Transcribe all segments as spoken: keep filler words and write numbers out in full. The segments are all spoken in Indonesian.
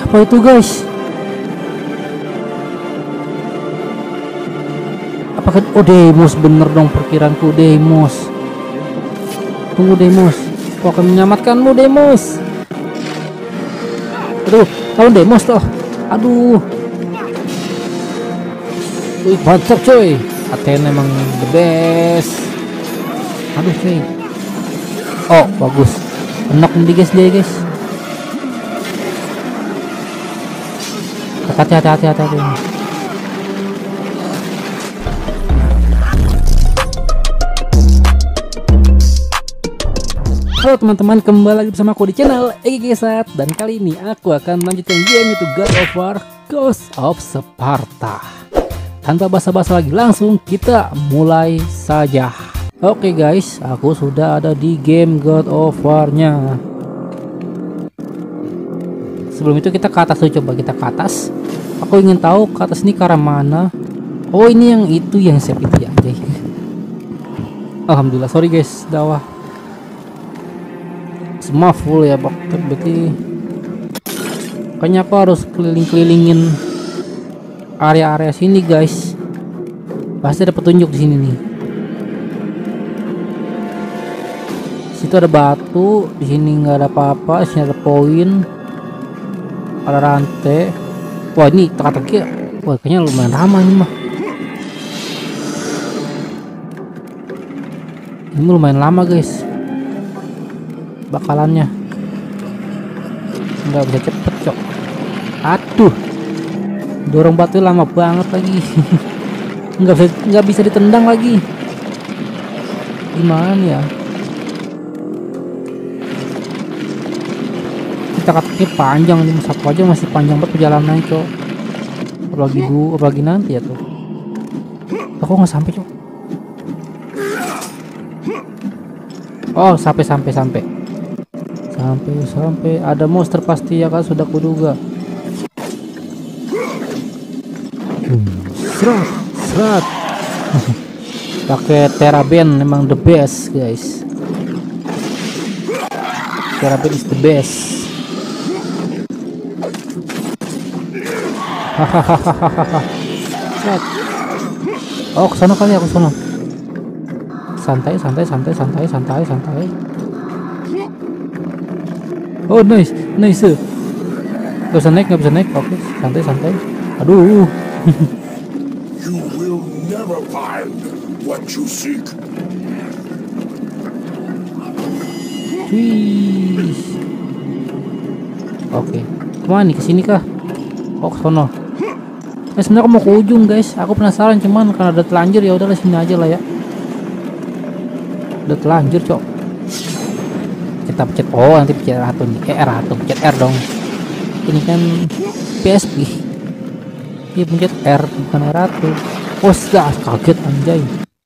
Apa itu guys? Apakah oh Deimos, bener dong perkiraanku, Deimos. Tunggu Deimos, aku akan menyelamatkanmu Deimos. Aduh, kalau Deimos toh. Aduh. Wih, mantap coy. Athena emang the best. Aduh coy. Oh, bagus. Enak nih guys dia guys. Hati hati hati hati hati. Halo teman-teman, kembali lagi bersama aku di channel Egegesat. Dan kali ini aku akan melanjutkan game itu God of War Ghost of Sparta. Tanpa basa-basi lagi, langsung kita mulai saja. Oke guys, aku sudah ada di game God of War nya. Sebelum itu kita ke atas dulu, coba kita ke atas. Aku ingin tahu ke atas ini ke arah mana. Oh ini yang itu yang save itu ya. Alhamdulillah, sorry guys, dakwah semua full ya, berarti kayaknya aku harus keliling-kelilingin area-area sini guys. Pasti ada petunjuk di sini nih. Situ ada batu, di sini nggak ada apa-apa, di sini ada poin, ada rantai. Wah ini teka-teki, wah kayaknya lumayan ramah ini mah. Ini lumayan lama guys bakalannya, nggak bisa cepet cok. Aduh, dorong batu lama banget lagi. nggak bisa nggak bisa ditendang lagi, gimana ya? Kita katanya panjang nih, satu aja masih panjang banget perjalanannya cok. Apalagi dulu, apalagi nanti ya tuh. Aku nggak sampai cok. Oh sampai sampai sampai sampai sampai ada monster pasti ya kan, sudah kuduga. hmm, serat serat. Pakai Teraben memang the best guys. Teraben is the best. Hahaha. Oh kesana kali aku sana. Santai santai santai santai santai santai. Oh nice nice. Gak bisa naik, gak bisa naik. Oke santai santai. Aduh. You will never find what you seek. Wih. Oke, kemana nih, kesini kah? Oh kesono. Eh sebenarnya aku mau ke ujung guys. Aku penasaran, cuman karena ada telanjur ya udahlah sini aja lah ya. Udah telanjur cok. Kita pencet oh nanti pencet R satu nih, eh R satu pencet R dong. Ini kan P S P. Iya pencet R bukan R satu. Oh sudah kaget anjay.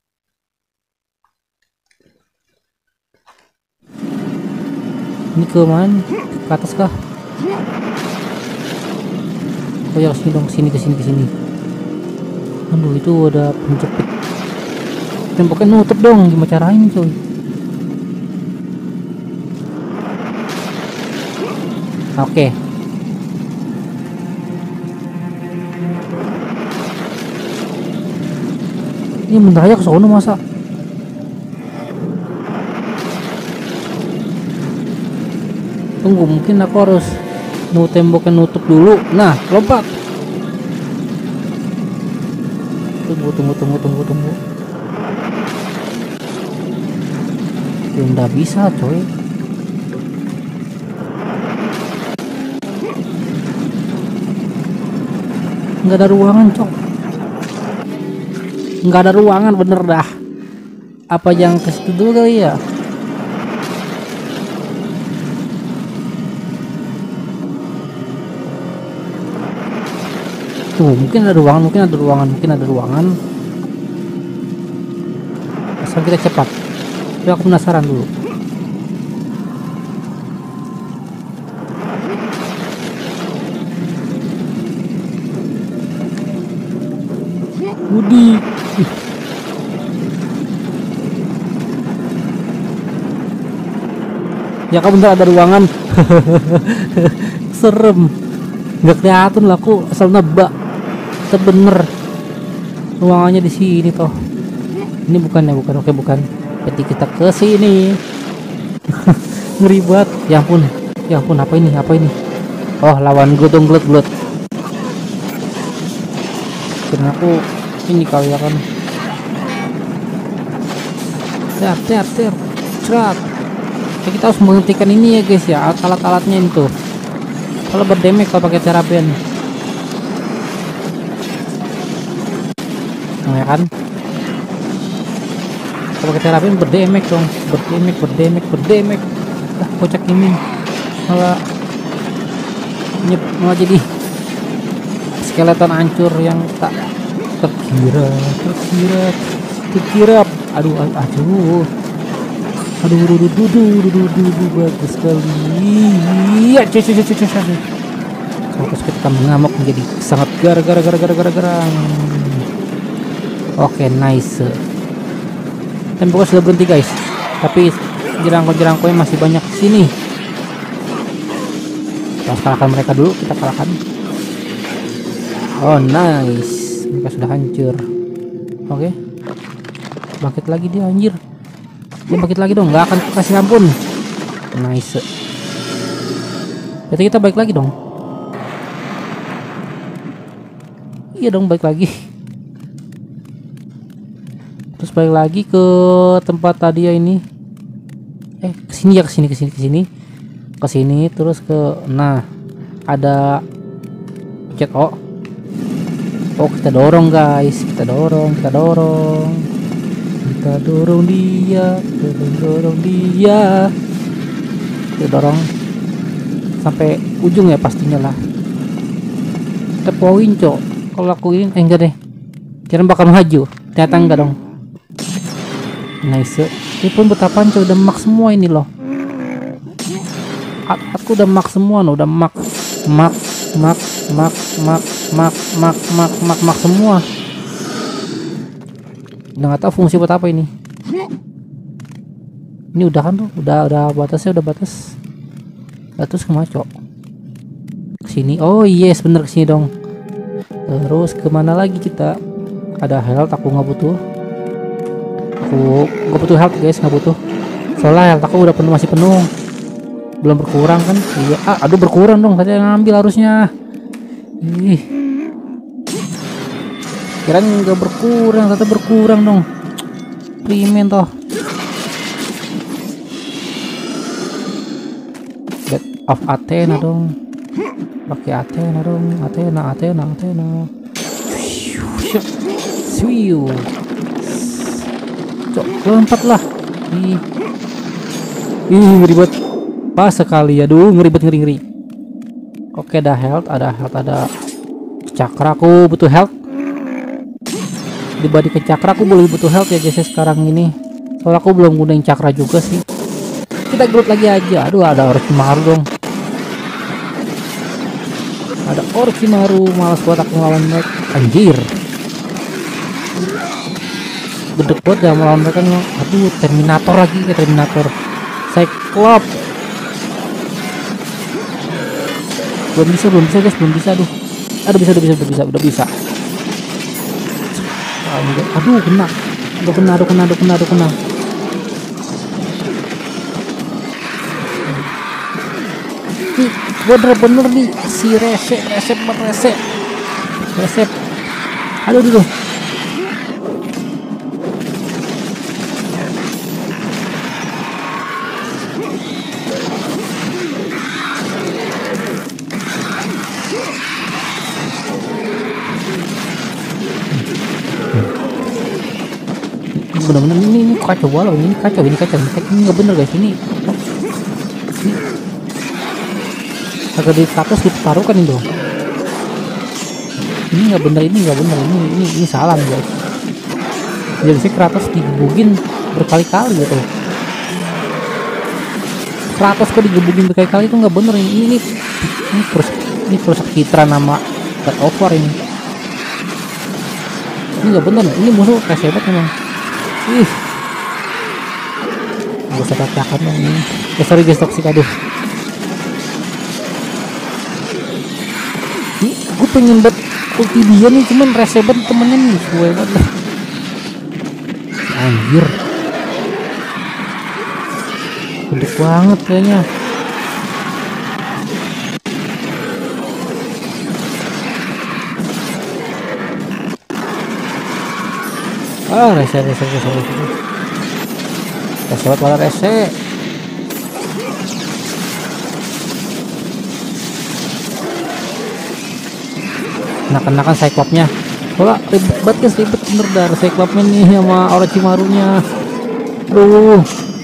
Ini ke mana? Ke atas kah? Oh ya sini dong, sini ke sini ke sini. Aduh itu ada penjepit. Temboknya nutup dong, gimana caranya coy? Oke. Ini bentar aja ke sono masa? Tunggu, mungkin aku harus nunggu temboknya nutup dulu. Nah, lompat. Tunggu, tunggu, tunggu, tunggu, tunggu. Ya nggak bisa coy. Nggak ada ruangan cok. Nggak ada ruangan bener dah. Apa yang ke situ dulu kali ya? Tuh mungkin ada ruangan, mungkin ada ruangan, mungkin ada ruangan. Asal kita cepat. Tapi aku penasaran dulu. Budi. Ya kan bentar ada ruangan. Serem. Nggak kelihatan lah, aku asal nebak. Itu bener ruangannya di sini toh. Ini bukan ya, bukan. Oke, bukan. Jadi kita ke sini. Ngeri banget. Ya ampun. Ya ampun, apa ini? Apa ini? Oh, lawan glutong glut glut. Karena aku ini kali ya kan. Ter ter ter. Cerat. Kita harus menghentikan ini ya guys ya, alat-alatnya itu. Kalau berdamage kalau pakai cara band. Nah, ya kan? Kalau pakai cara band berdamage dong, berdamage, berdamage, berdamage. Ah, kocak ini. Malah nyep, malah jadi skeleton hancur yang tak terkira, terkira, terkira. Aduh, aduh, aduh. Aduh, aduh, aduh, aduh, aduh, aduh, aduh, bagus sekali. Ya, cuy, cuy, cuy, cuy, cuy. Terus kita mengamuk menjadi sangat gara-gara, gara-gara, gara-gara. Oke, nice. Temponya sudah berhenti guys. Tapi jerangkau-jerangkaunya masih banyak di sini. Kita kalahkan mereka dulu, kita kalahkan. Oh, nice. Mereka sudah hancur. Oke. Bangkit lagi dia, anjir. Dia bangkit lagi dong, nggak akan kasih ampun. Nice. Berarti kita balik lagi dong. Iya dong, balik lagi. Terus balik lagi ke tempat tadi ya ini. Eh, kesini ya, kesini, kesini, kesini, kesini. Terus ke, nah, ada pencet O. Oh, kita dorong guys, kita dorong, kita dorong. Kita dorong dia, kita dorong dia, kita dorong sampai ujung ya pastinya lah. Kita poin cok. Kalau lakuin, eh enggak deh. Kira bakal maju, ternyata enggak dong. Nice. Ini pun betapa cok, udah max semua ini loh. Aku udah max semua loh, udah max, max, max, max, max, max, max, max, max, max semua. Udah nggak tahu fungsi buat apa ini. Ini udah kan tuh, udah udah batasnya udah batas. Batas kemana cok? Kesini. Oh yes, bener kesini dong. Terus kemana lagi kita? Ada health, aku nggak butuh. Aku nggak butuh health guys, nggak butuh. Soalnya health aku udah penuh, masih penuh. Belum berkurang kan? Iya. Ah, aduh berkurang dong. Saya ngambil harusnya. Ih. Kirain nggak berkurang, ternyata berkurang dong. Primen toh. Bed of Athena dong. Pakai Athena dong. Athena, Athena, Athena. Swiu. Cok, lompat lah. Ih. Ih, ngeri banget. Pas sekali ya, aduh, ngeri banget, ngeri ngeri. Oke, ada health, ada health, ada cakra. Aku butuh health. Dibanding ke cakra aku boleh butuh health ya guys sekarang ini. Soalnya aku belum gunain cakra juga sih. Kita gelut lagi aja. Aduh, ada Orochimaru dong. Ada Orochimaru, malas buat aku ngelawan mereka. Anjir. Gede banget ya melawan mereka. Aduh, Terminator lagi ke Terminator. Cyclops. Belum bisa, belum bisa guys, belum bisa. Aduh. Aduh bisa, udah bisa, udah bisa, udah bisa. Aduh kena, aduh kena, aduh kena, aduh kena, aduh kena. Nih, bener-bener nih si resep, resep, resep, resep. Aduh dulu. Bener-bener ini, ini kacau walau ini kacau ini kacau ini nggak bener guys ini. Ini agak di status ditaruhkan ini dong. Ini nggak bener, ini nggak bener, ini ini ini salah nih guys. Jadi sih Kratos digebugin berkali-kali gitu. Kratos kok digebugin berkali-kali itu nggak bener ini ini ini terus ini terus citra nama God of War ini. Ini nggak bener, ini musuh kayak hebat memang. Ih, gak usah katakan dong ini. Eh sorry guys, toxic, aduh. pengen buat ulti dia nih, cuman rese banget temennya nih, suwe banget lah. Anjir, gede banget kayaknya. Ah, rese rese rese rese rese banget, malah rese. Enak-enakan Cyclops-nya. Soalnya ribet banget guys, ribet bener dah Cyclops-nya nih sama Orochimaru-nya. Aduh.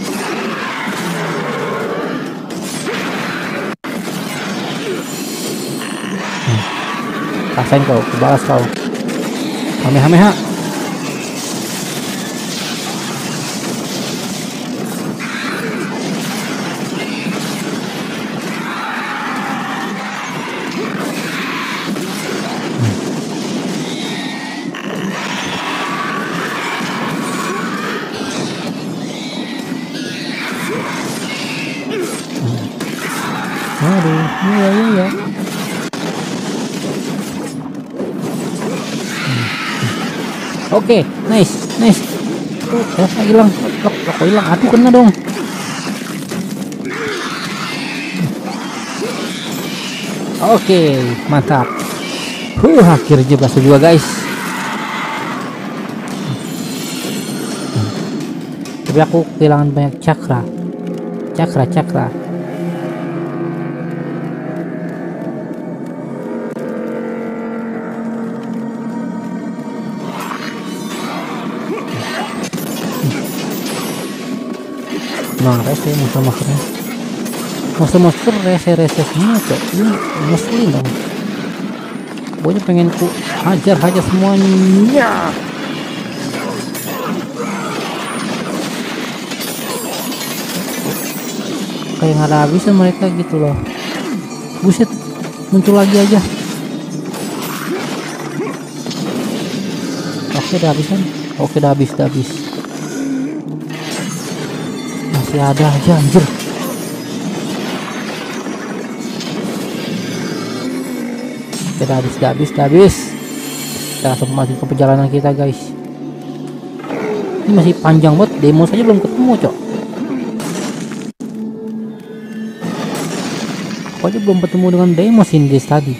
Hmm. Rasain kau, kebalas kau. Kamehameha. Aduh, ya ya ya. Oke, nice, nice. Tuh, ya hilang, kok kok hilang? Aduh, kena dong. Oke, mantap. Huh, akhirnya berhasil juga guys. Tapi aku kehilangan banyak cakra, cakra, cakra. Nah, rese monster-monsternya, monster-monster rese-rese semua cok. Ini ngeselin dong. Pokoknya pengen ku hajar-hajar semuanya. Kayak nggak ada habisnya mereka gitu loh. Buset, muncul lagi aja. Oke, udah habisan. Oke, udah habis, udah habis. Masih ada aja anjir. Oke, udah habis, udah habis, udah habis. Kita langsung masuk ke perjalanan kita guys. Ini masih panjang banget, demo saja belum ketemu cok. Pokoknya belum ketemu dengan demo Sindis tadi.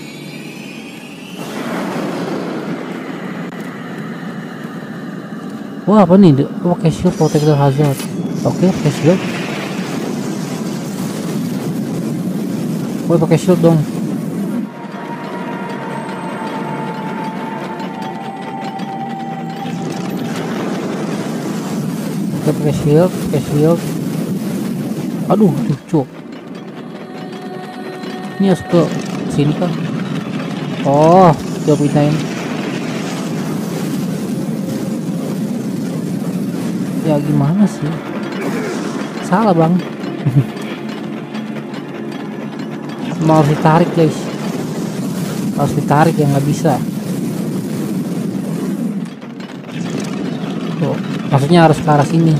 Wah, apa nih? Oke, shield protector hazard. Oke, pakai shield. Gue pakai shield dong. Oke, pakai shield, pakai shield. Aduh, lucu. Ini harus ke sini kan? Oh, udah pindahin. Ya gimana sih? Salah bang. Mau harus ditarik guys. Harus ditarik ya, nggak bisa. Tuh, maksudnya harus ke arah sini.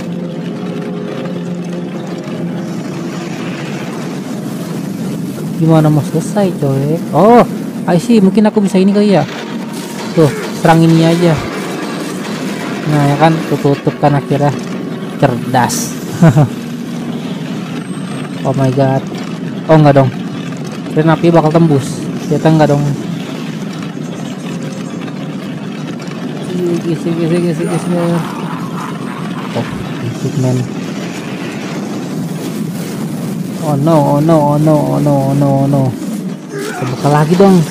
Gimana mau selesai coy? Oh, I see, mungkin aku bisa ini kali ya. Tuh, serang ini aja. Nah ya kan, tutup kan akhirnya. Cerdas. Oh my god. Oh enggak dong, keren api bakal tembus. Ternyata enggak dong. Gisi gisi gisi gisi. Oh, gisi man. Oh no, oh no, oh no, oh no, oh no, oh no. Buka lagi dong.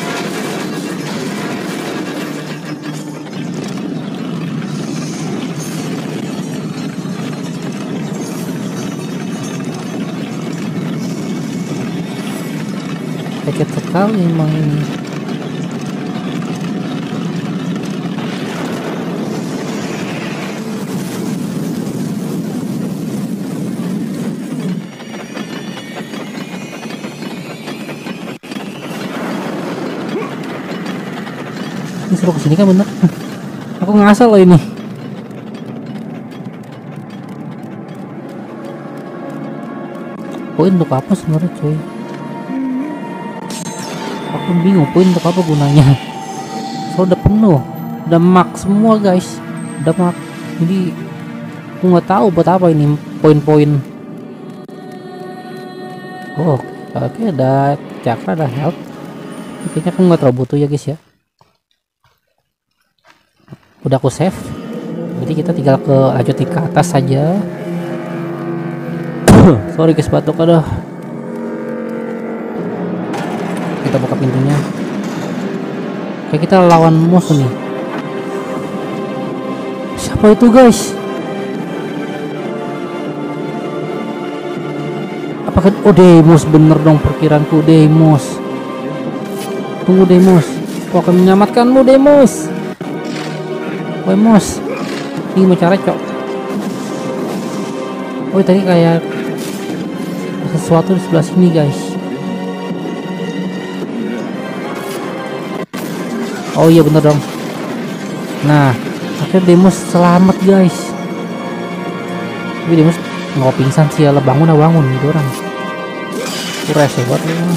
Sakit sekali emang ini. Ini suruh kesini kan bener. Aku ngasal loh ini. Poin untuk apa sebenarnya cuy? Aku bingung poin untuk apa gunanya. So udah penuh, udah max semua guys, udah max. Jadi aku nggak tahu buat apa ini poin-poin. Oh, oke, ada cakra, ada health. Kayaknya aku nggak terlalu butuh ya guys ya. Udah aku save, jadi kita tinggal ke lanjut ke atas saja. Sorry guys, batuk, aduh. Kita buka pintunya. Kayak kita lawan musuh nih. Siapa itu guys? Apakah oh Deimos, bener dong perkiraanku, Deimos. Tunggu Deimos, aku akan menyelamatkanmu Deimos. Deimos, ini mau cara cok. Oh tadi kayak sesuatu di sebelah sini guys. Oh iya bener dong. Nah akhirnya Deimos selamat guys. Tapi Deimos nggak pingsan sih ya, bangun lah bangun gitu orang. Kures ya buat lu.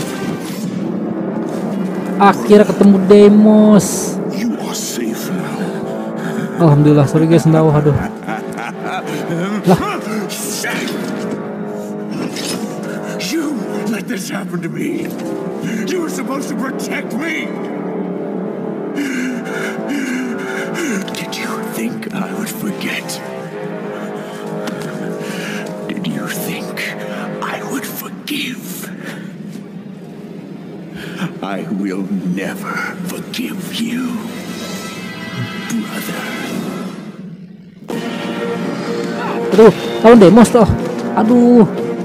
Akhirnya ketemu Deimos. Alhamdulillah, sorry guys, nggak aduh. Lah. You let this happen to me. You were supposed to protect me. Did you think I would forget? Did you think I would forgive? I will never forgive you, brother. Aduh, lawan Deimos toh. Aduh.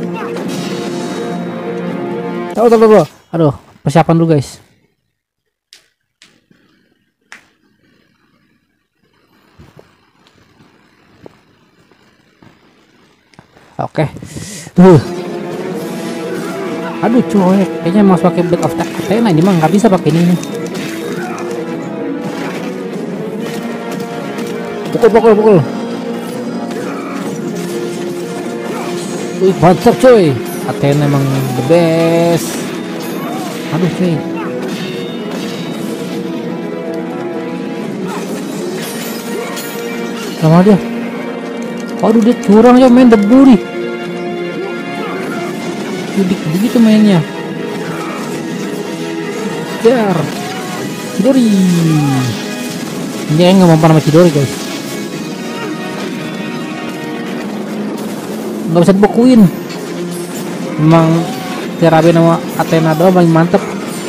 Tahu tahu tahu. Aduh, persiapan dulu guys. Oke. Tuh. Aduh coy, kayaknya mau pakai Blade of Athena ini mah nggak bisa pakai ini. Pukul pukul pukul. Wih, mantap coy. Athena emang the best. Aduh coy. Sama dia. Aduh dia curang ya, main debu nih. Judik begitu mainnya. Biar Chidori. Ini yang nggak mempan sama Chidori guys. Nggak bisa dibukuin. Memang Terabe nama Athena doang paling mantep.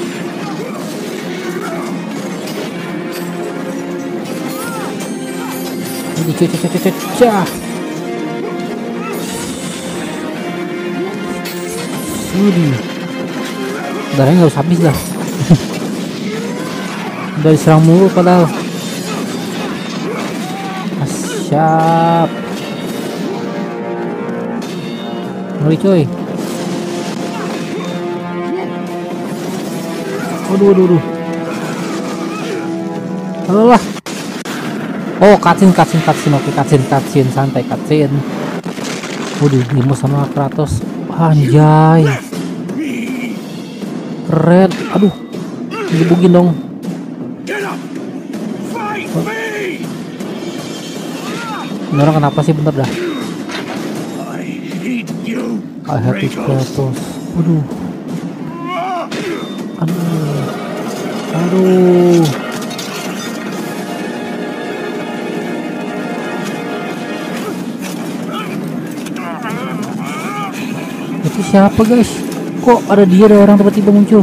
Ini cuy cuy cuy cuy. Widih, darahnya nggak usah habis dah. Udah diserang mulu padahal. Siap. Ngeri coy. Aduh aduh aduh. Halo lah. Oh cutscene cutscene cutscene oke cutscene cutscene santai cutscene. Waduh, Deimos sama Kratos. Anjay. Keren. Aduh. Dibugin dong. Ini orang kenapa sih, bentar dah. I hate you Kratos. Aduh. Aduh. Aduh. Itu siapa guys? Kok ada dia, ada orang tiba-tiba muncul?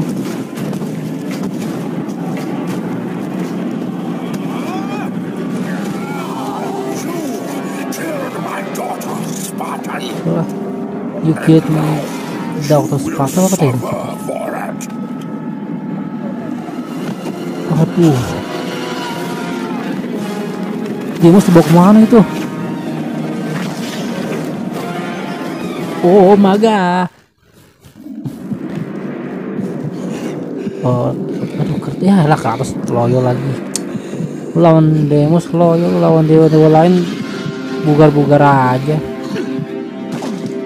You get me Doctor Sparta apa tadi? Aduh. Deimos dibawa kemana itu? Oh maga. Oh, aduh kerja ya lah, Kratos loyo lagi. Lu lawan Deimos loyo, lu lawan dewa-dewa lain bugar-bugar aja.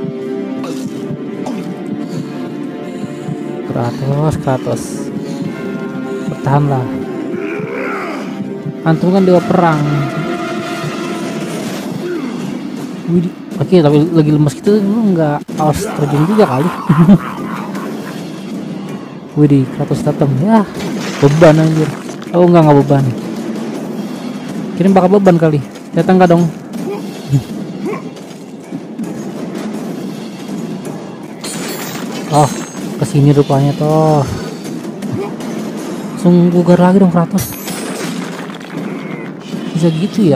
Kratos, Kratos. Bertahanlah. Antum kan dewa perang. Wih, oke, tapi lagi lemes gitu lu nggak awas terjun juga kali. Widih, Kratos datang ya, beban anjir. Oh enggak, nggak beban. Kirain bakal beban kali. Datang nggak dong? Oh, kesini rupanya toh. Langsung gugar lagi dong Kratos. Bisa gitu ya?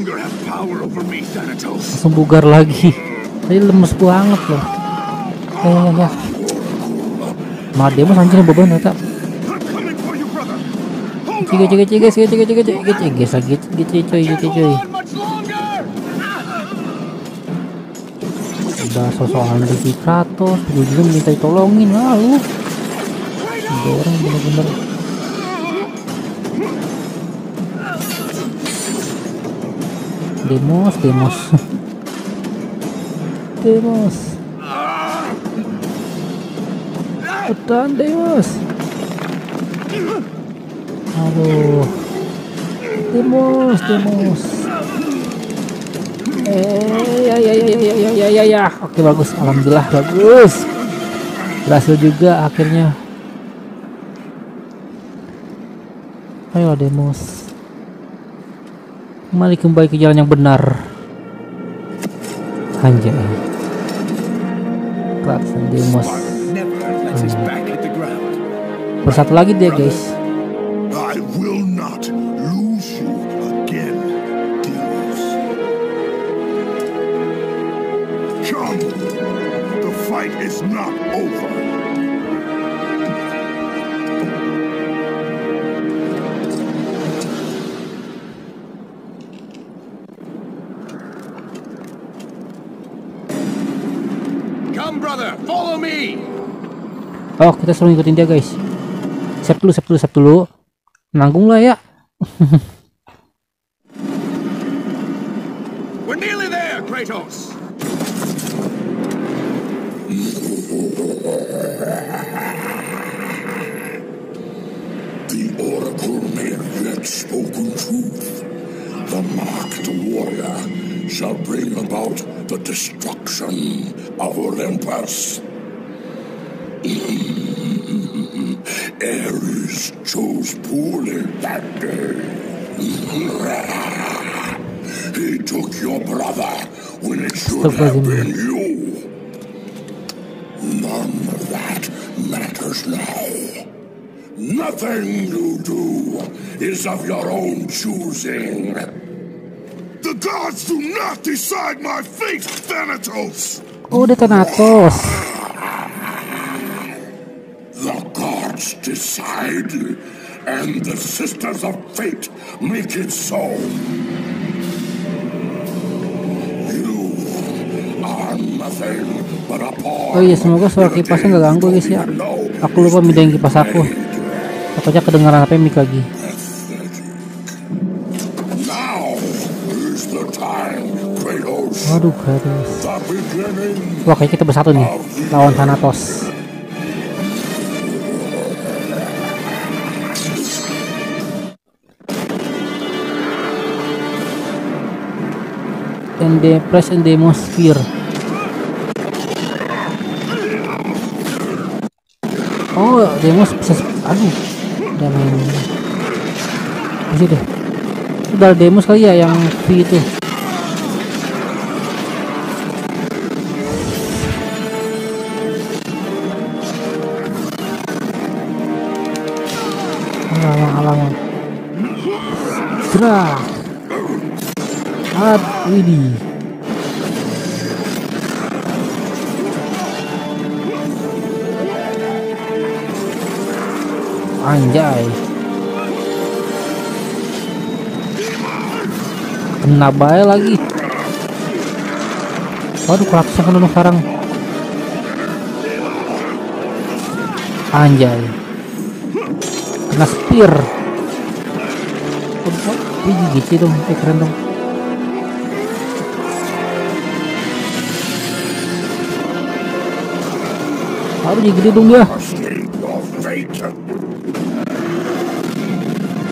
Langsung bugar lagi. Tadi lemes banget loh. Eh ya. Mah Deimos anjir beban ternyata. Ciga ciga ciga ciga ciga ciga ciga ciga sakit gitu coy gitu coy. Udah sosokan di Kratos, gue juga minta ditolongin lalu. Ada orang bener-bener. Deimos, Deimos. Deimos. Bertahan Deimos. Aduh. Deimos, Deimos. Eh, ya ya ya ya ya ya ya ya. Oke, bagus. Alhamdulillah bagus. Berhasil juga akhirnya. Ayo Deimos. Kembali kembali ke jalan yang benar. Anjay. Kratos dan Deimos. Hmm. Bersatu lagi dia, guys. I will not lose you again, Deimos. Come, the fight is not over. Come, brother, follow me. Oh, kita selalu ngikutin dia, guys. Siap dulu, siap dulu, siap dulu. Nanggung lah ya. We're nearly there, Kratos. The oracle may have yet spoken truth. The marked warrior shall bring about the destruction of Olympus. Ares chose poorly that day. He took your brother when it should have been you. None of that matters now. Nothing you do is of your own choosing. The gods do not decide my fate, Thanatos! Oh, dia Thanatos. The gods decide, and the Sisters of Fate make it so. You are nothing but a pawn. Oh iya, semoga suara kipasnya nggak ganggu guys ya. Aku lupa mindahin kipas aku. Takutnya kedengaran apa mic lagi. Waduh, Kratos. Wah, kayak kita bersatu nih lawan Thanatos. And the press and demosphere. Oh, Deimos bisa. Aduh, udah main. Masih deh. Udah Deimos kali ya yang V itu. Alamak-alamak. Gerak. Ad, widih. Anjay. Kena bae lagi. Waduh, Kratos yang kena sekarang. Anjay. Kena spear. Wih, gitu dong, keren dong. Aduh, gede dong dia.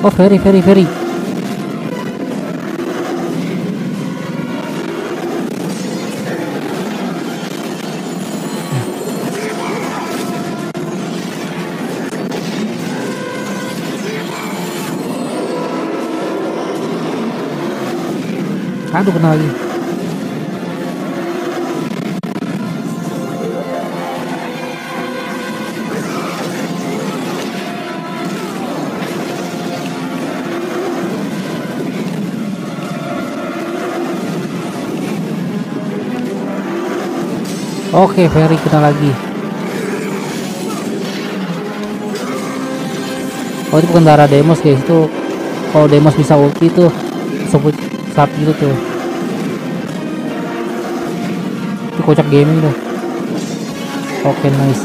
Oh, Ferry, Ferry, Ferry. Aduh, kena lagi. Oke, Ferry kena lagi. Oh, itu bukan darah Demos guys, itu kalau Demos bisa ulti tuh sebut saat itu tuh. Itu kocak gaming tuh. Oke, nice.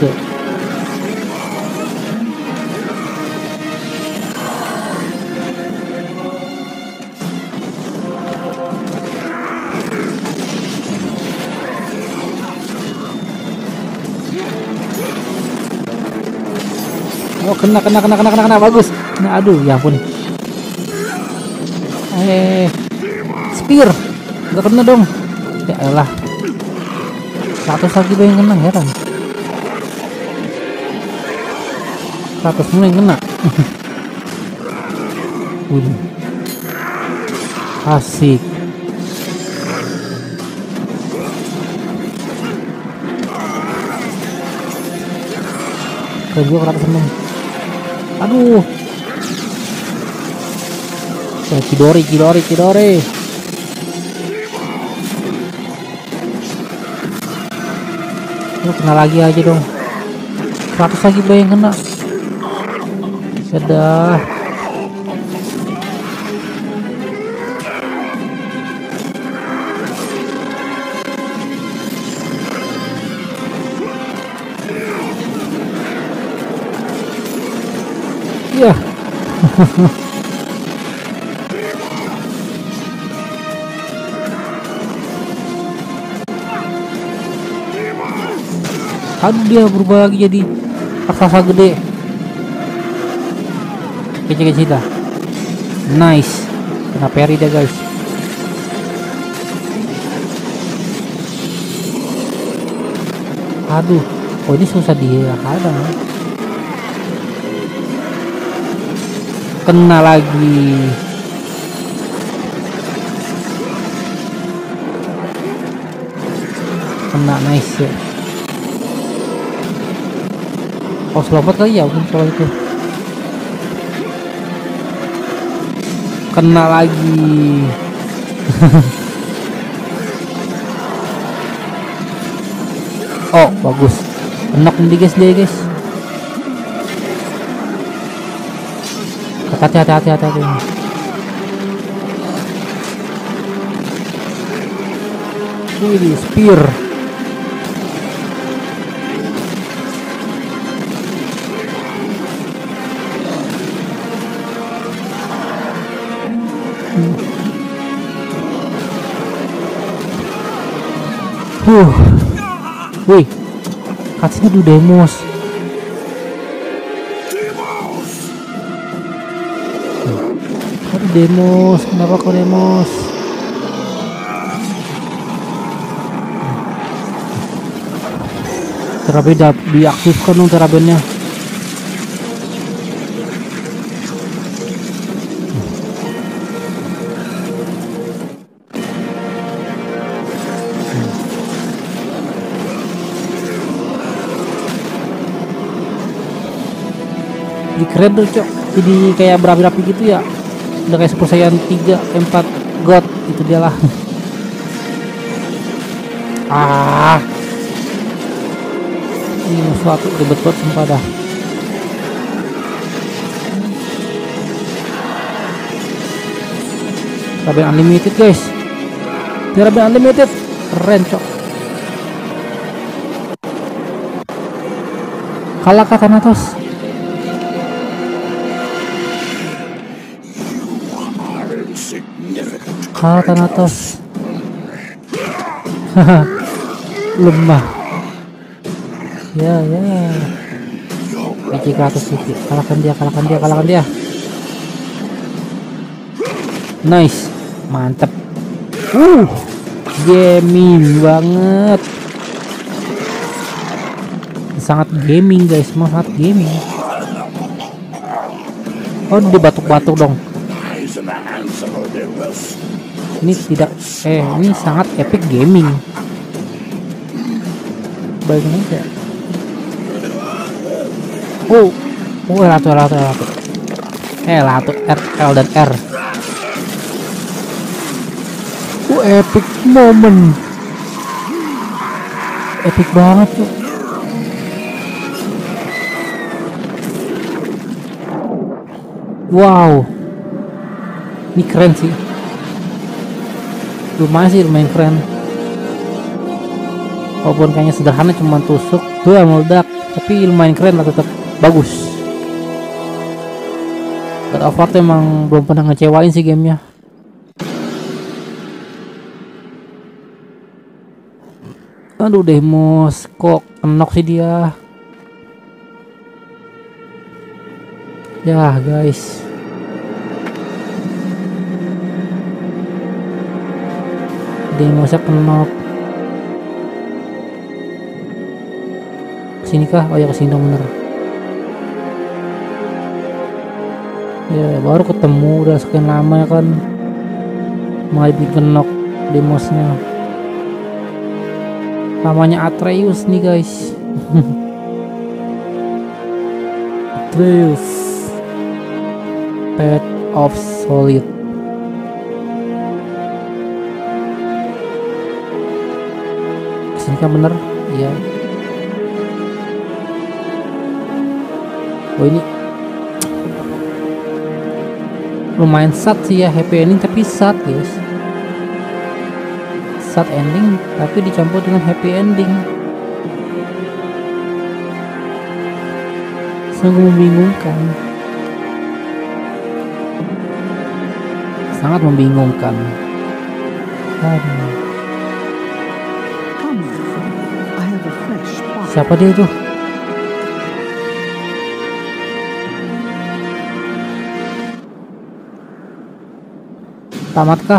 Oh, kena kena kena kena kena kena bagus. Nah, aduh, ya ampun. Eh, spear nggak kena dong. Ya elah, seratus lagi yang kena, heran. Seratus mulai yang kena. Udah asik. Keren juga seratus seneng. Aduh. Ya, Kidori, Kidori, Kidori. Lu kena lagi aja dong. seratus lagi yang kena. Sudah. Iya. Aduh, dia berubah lagi jadi raksasa gede. Kece-kece dah. Nice. Kena parry dia guys. Aduh. Oh, ini susah dia ada. Kena lagi. Kena, nice ya. Oh, selamat kali ya mungkin soal itu. Kena lagi. Oh, bagus. Enak nih guys, dia guys. Hati hati hati hati hati. Wih, spear. Huh. Wih, katanya du Demos. Aduh, Demos, kenapa kok Demos? Terapi diaktifkan dong terapinya. Di keren tuh cok, jadi kayak berapi-api gitu ya, udah kayak Super Saiyan tiga, empat God, itu dia lah. Ah, ini suatu ribet banget sumpah dah. Terapi unlimited guys, terapi unlimited, keren cok. Kalah kah Thanatos? Kalah Thanatos. Lemah. Ya ya. Biji ke atas sedikit. Kalahkan dia, kalahkan dia, kalahkan dia. Nice, mantep. Uh, gaming banget. Sangat gaming guys, mau sangat gaming. Oh, dia batuk-batuk dong. Ini tidak, eh ini sangat epic gaming. Bayangin aja. Oh, oh ratu ratu ratu. Eh ratu R L dan R. Oh, epic moment. Epic banget tuh. Wow, ini keren sih. Lumayan sih, lumayan keren. Walaupun kayaknya sederhana, cuma tusuk tuh meledak, tapi lumayan keren lah, tetap bagus. God of War tuh emang belum pernah ngecewain sih gamenya. Aduh, Deimos kok kenok sih dia. Ya guys, Deimosnya kenok. Kesini kah? Oh ya, kesini dong, bener. Ya baru ketemu, udah sekian lama ya kan, malah dikenok Deimosnya. Namanya Atreus nih guys. Atreus, Path of Solid. Kesini kan bener? Iya. Oh ini lumayan sad sih ya, happy ending tapi sad guys. Sad ending tapi dicampur dengan happy ending. Sungguh membingungkan. Sangat membingungkan. Aduh. Siapa dia tuh? Tamatkah?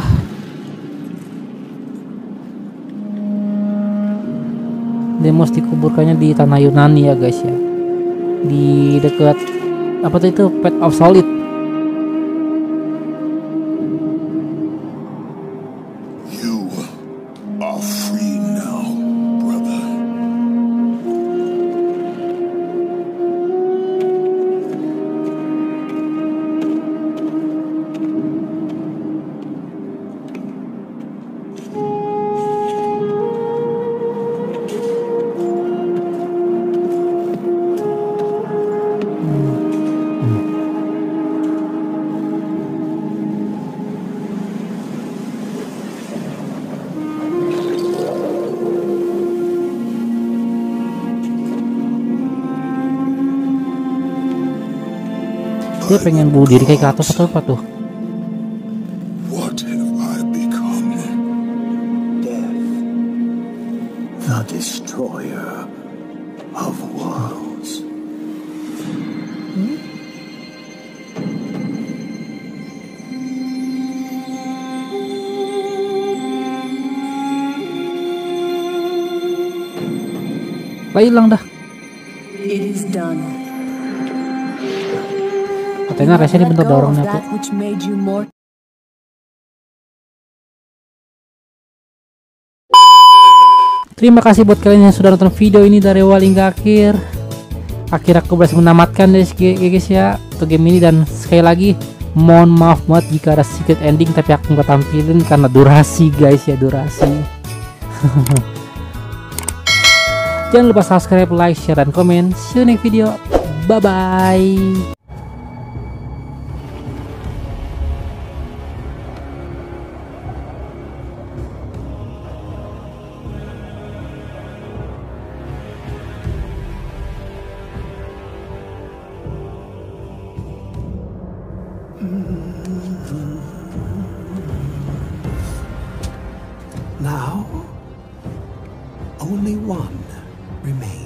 Deimos dikuburkannya di tanah Yunani ya guys ya, di dekat apa tuh itu, Path of Solid. You are free now, brother. Dia pengen bunuh diri kayak ke atas atau apa tuh? What have I become? Death, the destroyer of worlds. Hmm? Lah hilang dah. It is done. Katanya Reza dibentuk dorongnya tuh. Terima kasih buat kalian yang sudah nonton video ini dari awal hingga akhir. Akhir aku berhasil menamatkan guys, guys ya untuk game ini, dan sekali lagi mohon maaf banget jika ada secret ending, tapi aku nggak tampilin karena durasi guys ya, durasi. Jangan lupa subscribe, like, share, dan komen. See you next video. Bye bye. Now, only one remains.